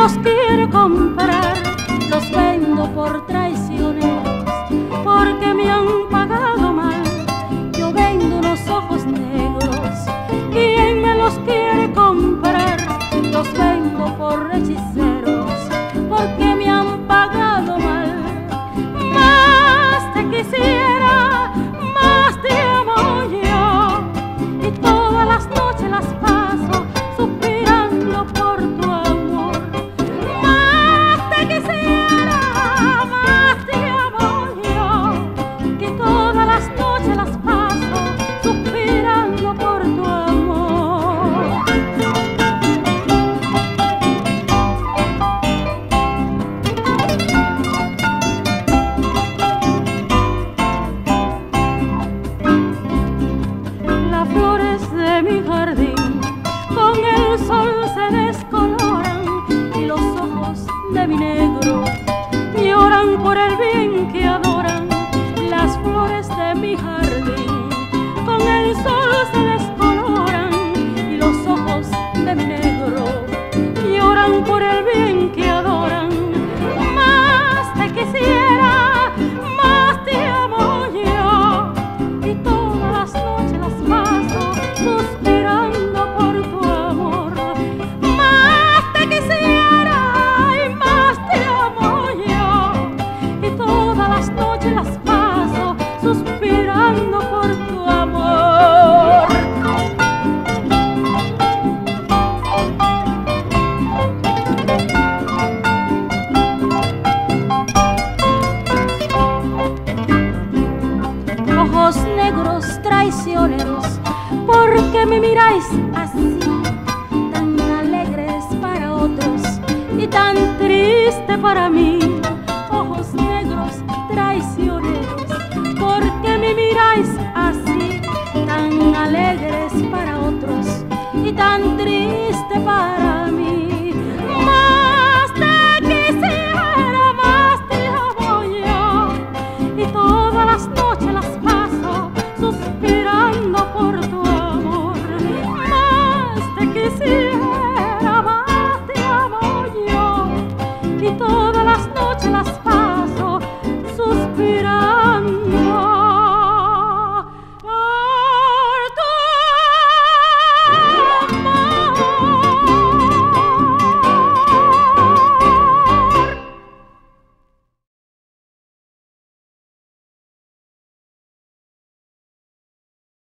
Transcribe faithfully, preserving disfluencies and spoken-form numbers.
los quiere comprar, los vendo por traicioneros, porque me han pagado mal. Yo vendo unos ojos negros, ¿quién me los quiere comprar? Los vendo por hechiceros, porque me han pagado mal. Más te quisiera, más te amo yo, y todas las noches las paso suspirando por tu amor. Más te quisiera, más te amo yo, que todas las noches las paso suspirando por tu amor. Las flores de mi jardín con el sol se descoloran, y los ojos de mi negro lloran por el bien que adoran. Las flores de mi jardín con el sol se descoloran, y los ojos de mi negro lloran por el bien que adoran. Más te quisiera, más te amo yo, y todas las noches las paso suspirando por tu amor. Más te quisiera y más te amo yo, y todas las noches las paso suspirando por tu amor. Ojos negros traicioneros, ¿por qué me miráis así? Tan alegres para otros y tan triste para mí.